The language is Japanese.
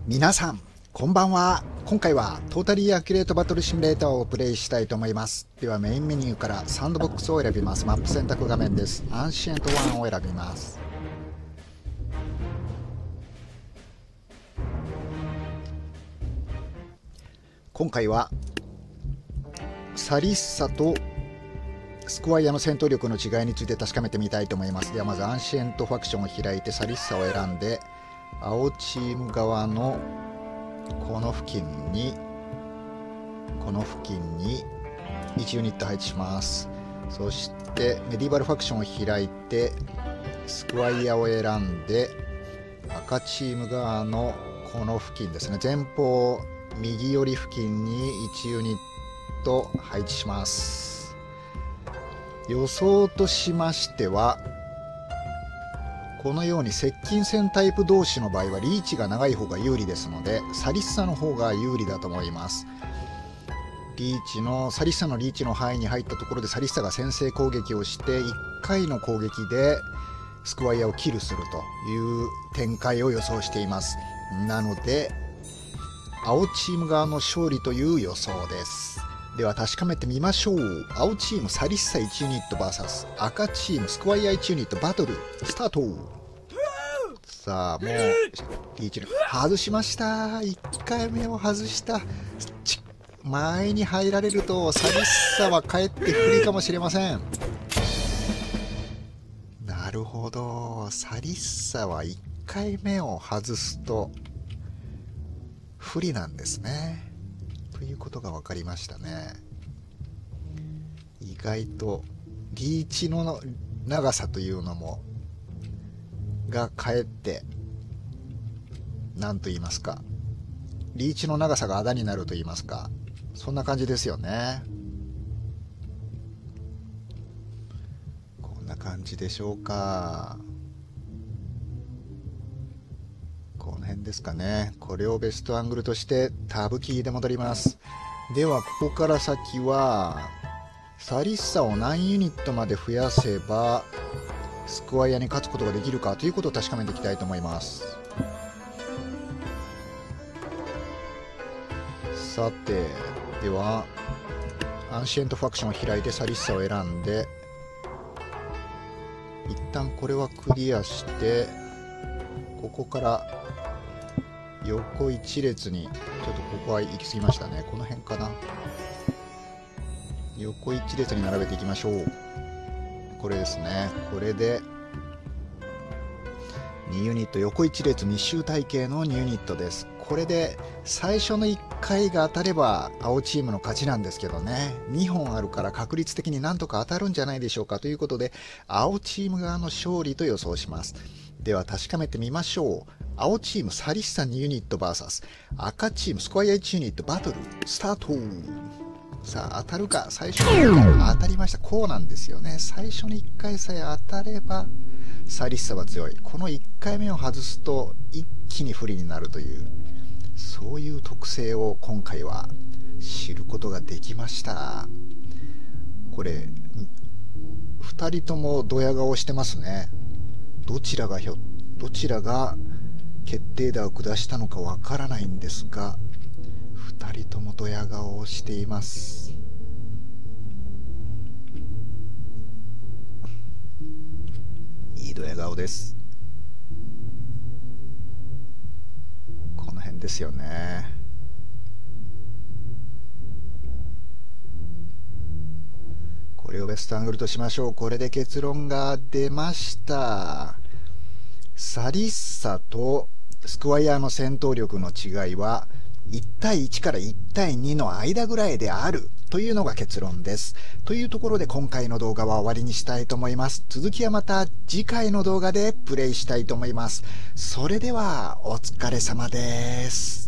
皆さんこんばんは。今回はトータリーアキュレートバトルシミュレーターをプレイしたいと思います。ではメインメニューからサンドボックスを選びます。マップ選択画面です。アンシエント1を選びます。今回はサリッサとスクワイアの戦闘力の違いについて確かめてみたいと思います。ではまずアンシエントファクションを開いてサリッサを選んで、青チーム側のこの付近に1ユニット配置します。そしてメディバルファクションを開いてスクワイアを選んで、赤チーム側のこの付近ですね、前方右寄り付近に1ユニット配置します。予想としましては、このように接近戦タイプ同士の場合はリーチが長い方が有利ですので、サリッサの方が有利だと思います。サリッサのリーチの範囲に入ったところでサリッサが先制攻撃をして1回の攻撃でスクワイアをキルするという展開を予想しています。なので青チーム側の勝利という予想です。では確かめてみましょう。青チームサリッサ1ユニット VS 赤チームスクワイア1ユニットバトルスタート。さあもうリーチ外しました。1回目を外した。前に入られるとサリッサはかえって不利かもしれません。なるほど、サリッサは1回目を外すと不利なんですね。ということが分かりましたね。意外とリーチの長さというのもがかえって何と言いますか、リーチの長さがあだになると言いますか、そんな感じですよね。こんな感じでしょうか。この辺ですかね。これをベストアングルとしてタブキーで戻ります。ではここから先はサリッサを何ユニットまで増やせばスクワイアに勝つことができるかということを確かめていきたいと思います。さて、ではアンシエントファクションを開いてサリッサを選んで、一旦これはクリアして、ここから横一列に、ちょっとここは行き過ぎましたね。この辺かな。横一列に並べていきましょう。これですね。これで2ユニット、横一列2周体系の2ユニットです。これで最初の1回が当たれば青チームの勝ちなんですけどね、2本あるから確率的になんとか当たるんじゃないでしょうか。ということで青チーム側の勝利と予想します。では確かめてみましょう。青チームサリッサ2ユニット VS 赤チームスクワイア1ユニットバトルスタート。さあ当たるか。最初の1回当たりました。こうなんですよね。最初の1回さえ当たればサリッサは強い。この1回目を外すと一気に不利になるという、そういう特性を今回は知ることができました。これ2人ともドヤ顔してますね。どちらが決定打を下したのかわからないんですが、2人ともドヤ顔をしています。いいドヤ顔です。この辺ですよね。これをベストアングルとしましょう。これで結論が出ました。サリッサとスクワイアの戦闘力の違いは1対1から1対2の間ぐらいであるというのが結論です。というところで今回の動画は終わりにしたいと思います。続きはまた次回の動画でプレイしたいと思います。それではお疲れ様です。